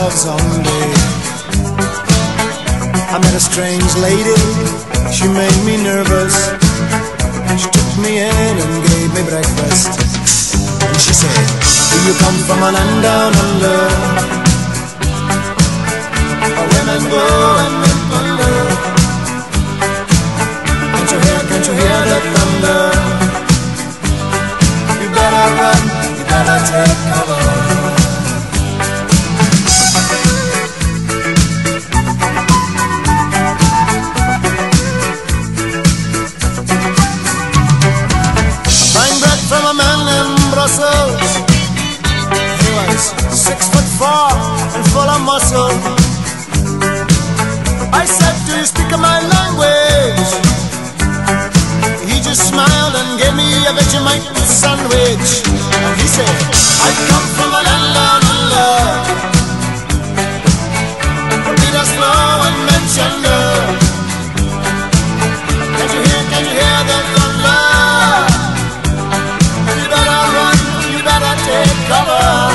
love's only. I met a strange lady, she made me nervous. She took me in and gave me breakfast. And she said, do you come from a land down under, where women go and men wonder? Can't you hear the thunder? You better run, you better take cover. From a man in Brussels, he was 6'4" and full of muscle. I said, do you speak my language? He just smiled and gave me a Vegemite sandwich. And he said, I come from a land down under, from Peter's Flow and Manchester. Can you hear the thunder? Take cover,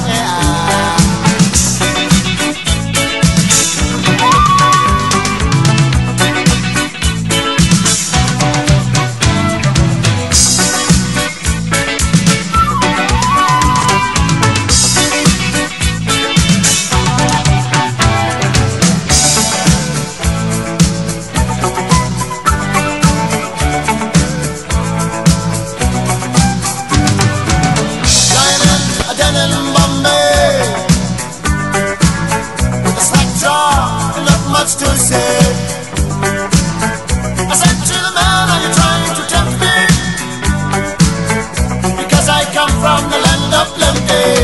to say. I said to the man, are you trying to tempt me? Because I come from the land of plenty.